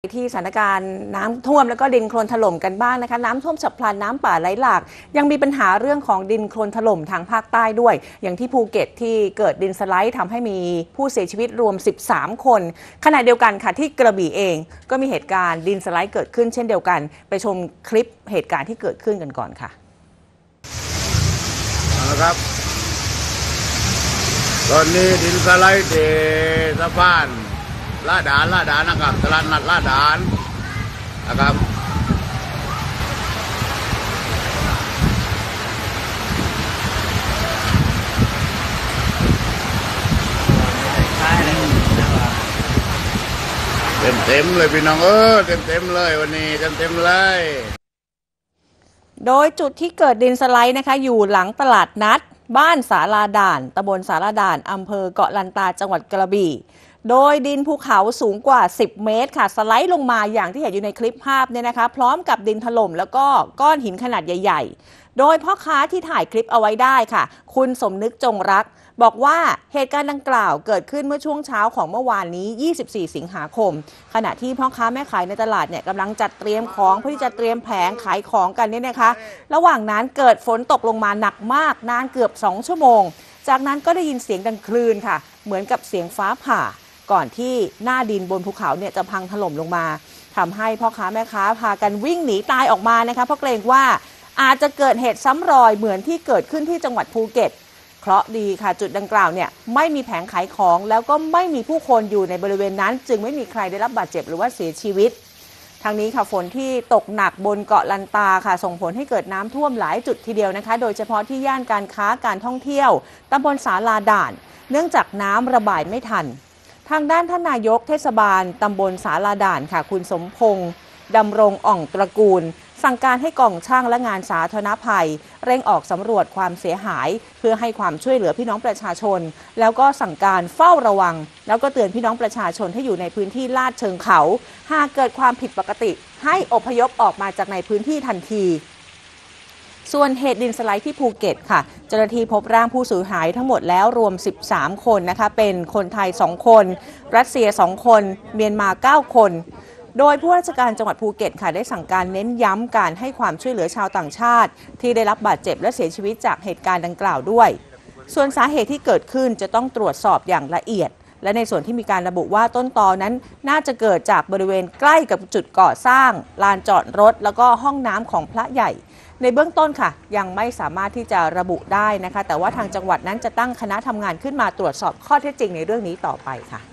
ที่สถานการณ์น้ำท่วมแล้วก็ดินโคลนถล่มกันบ้างนะคะน้ำท่วมฉับพลันน้ำป่าไหลหลากยังมีปัญหาเรื่องของดินโคลนถล่มทางภาคใต้ด้วยอย่างที่ภูเก็ตที่เกิดดินสไลด์ทำให้มีผู้เสียชีวิตรวม13คนขณะเดียวกันค่ะที่กระบี่เองก็มีเหตุการณ์ดินสไลด์เกิดขึ้นเช่นเดียวกันไปชมคลิปเหตุการณ์ที่เกิดขึ้นกันก่อนค่ะนะครับตอนนี้ดินสไลด์ที่สะพานลาดานนะครับตลาดนัดลาดานนะครับเต็มเลยพี่น้องเต็มเลยวันนี้เต็มเลยโดยจุดที่เกิดดินสไลด์นะคะอยู่หลังตลาดนัดบ้านสาลาด่านตำบลสาลาด่านอำเภอเกาะลันตาจังหวัดกระบี่โดยดินภูเขาสูงกว่า10 เมตรค่ะสไลด์ลงมาอย่างที่เห็นอยู่ในคลิปภาพเนี่ยนะคะพร้อมกับดินถล่มแล้วก็ก้อนหินขนาดใหญ่ๆโดยพ่อค้าที่ถ่ายคลิปเอาไว้ได้ค่ะคุณสมนึกจงรักบอกว่าเหตุการณ์ดังกล่าวเกิดขึ้นเมื่อช่วงเช้าของเมื่อวานนี้24 สิงหาคมขณะที่พ่อค้าแม่ขายในตลาดเนี่ยกำลังจัดเตรียมของเพื่อที่จะเตรียมแผงขายของกันเนี่ยนะคะระหว่างนั้นเกิดฝนตกลงมาหนักมากนานเกือบ2 ชั่วโมงจากนั้นก็ได้ยินเสียงดังคลื่นค่ะเหมือนกับเสียงฟ้าผ่าก่อนที่หน้าดินบนภูเขาเนี่ยจะพังถล่มลงมาทำให้พ่อค้าแม่ค้าพากันวิ่งหนีตายออกมานะคะเพราะเกรงว่าอาจจะเกิดเหตุซ้ำรอยเหมือนที่เกิดขึ้นที่จังหวัดภูเก็ตเคราะห์ดีค่ะจุดดังกล่าวเนี่ยไม่มีแผงขายของแล้วก็ไม่มีผู้คนอยู่ในบริเวณนั้นจึงไม่มีใครได้รับบาดเจ็บหรือว่าเสียชีวิตทางนี้ค่ะฝนที่ตกหนักบนเกาะลันตาค่ะส่งผลให้เกิดน้ำท่วมหลายจุดทีเดียวนะคะโดยเฉพาะที่ย่านการค้าการท่องเที่ยวตำบลสาลาด่านเนื่องจากน้ำระบายไม่ทันทางด้านท่านนายกเทศบาลตำบลสาลาด่านค่ะคุณสมพงษ์ดำรงอ่องตระกูลสั่งการให้กองช่างและงานสาธารณภัยเร่งออกสำรวจความเสียหายเพื่อให้ความช่วยเหลือพี่น้องประชาชนแล้วก็สั่งการเฝ้าระวังแล้วก็เตือนพี่น้องประชาชนที่อยู่ในพื้นที่ลาดเชิงเขาหากเกิดความผิดปกติให้อพยพออกมาจากในพื้นที่ทันทีส่วนเหตุดินสไลด์ที่ภูเก็ตค่ะเจ้าหน้าที่พบร่างผู้สูญหายทั้งหมดแล้วรวม13 คนนะคะเป็นคนไทย2 คนรัสเซีย2 คนเมียนมา9 คนโดยผู้ราชการจังหวัดภูเก็ตค่ะได้สั่งการเน้นย้ำการให้ความช่วยเหลือชาวต่างชาติที่ได้รับบาดเจ็บและเสียชีวิตจากเหตุการณ์ดังกล่าวด้วยส่วนสาเหตุที่เกิดขึ้นจะต้องตรวจสอบอย่างละเอียดและในส่วนที่มีการระบุว่าต้นตอนั้นน่าจะเกิดจากบริเวณใกล้กับจุดก่อสร้างลานจอดรถแล้วก็ห้องน้ำของพระใหญ่ในเบื้องต้นค่ะยังไม่สามารถที่จะระบุได้นะคะแต่ว่าทางจังหวัดนั้นจะตั้งคณะทำงานขึ้นมาตรวจสอบข้อเท็จจริงในเรื่องนี้ต่อไปค่ะ